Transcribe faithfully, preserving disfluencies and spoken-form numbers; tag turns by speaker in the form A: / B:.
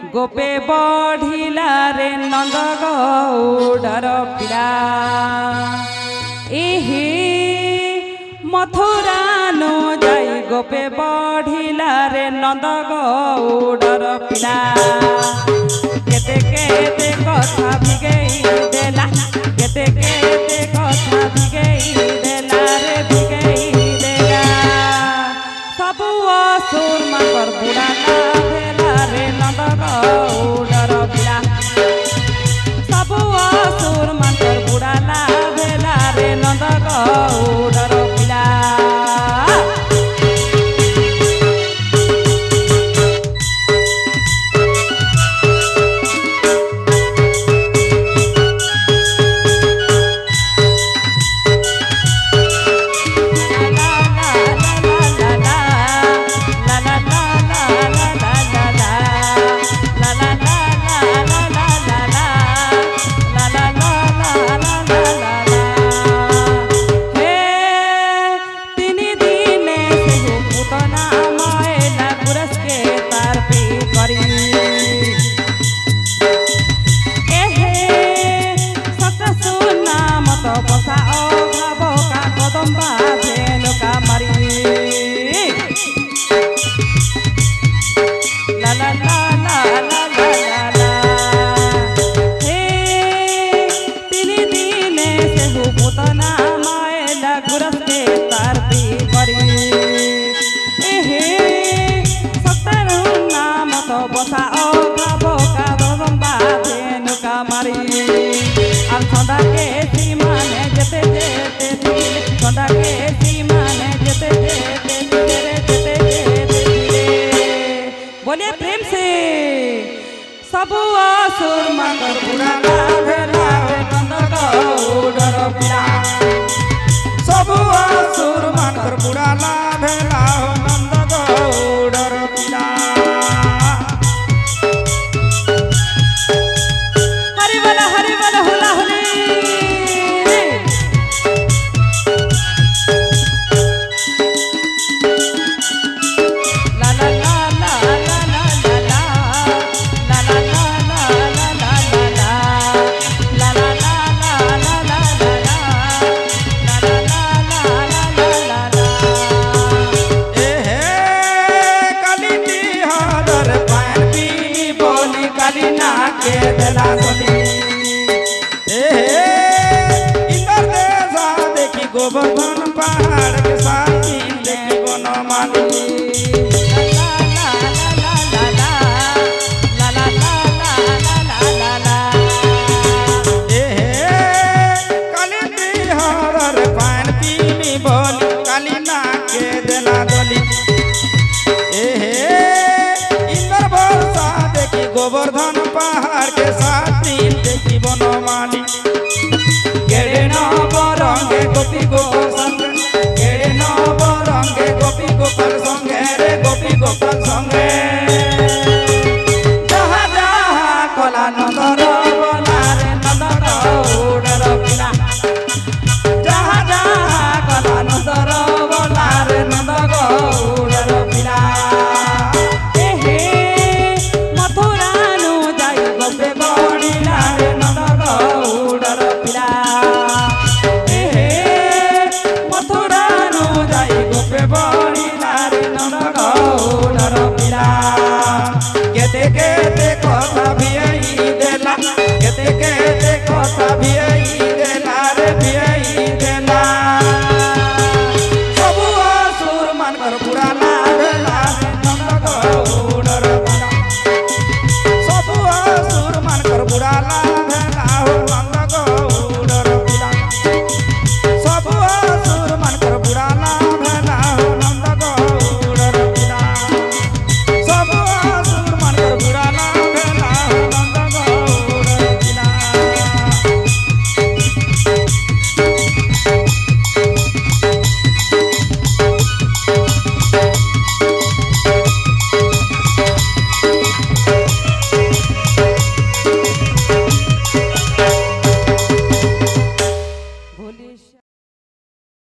A: गोपे बढ़िला रे नंद गौडर पिला एहे मथुरा नो जाई गोपे बढ़िला रे नंद गौडर पिला केते केते कथा भिगेई देला केते केते कथा भिगेई देला रे भिगेई देला सब असुर मकर बुढ़ा भेला रे नंद गौडर पिला सब असुर मकर बुढ़ा भेला रे नंद गौडर पिला बोलिए प्रेम से सब असुर मकर बुढ़ा भेला नंद गौडर पिला सब असुर मकर बुढ़ा भेला नंद गौडर पिला हरि बोला हरि बोला होला होली गोवर्धन पहाड़ के साथी देखी बनमाली पान पीनी बोली काली ना के देना दली इंद्र बरसा देखी गोवर्धन पहाड़ के साथी देखी बनमाली केड़े नव रंगे गोपी गोपाल संगे केड़े नव रंगे गोपी गोपाल संगे रे गोपी गोपाल संगे जहाँ जहाँ कला नंदर बोला रे नंद गौडर पिला जहाँ जहाँ कला नंदर बोला रे नंद गौडर पिला एहे मथुरा नु जाई गोपे बढ़िला रे नंद गौडर पिला बढ़िला रे नंद गौडर पिला।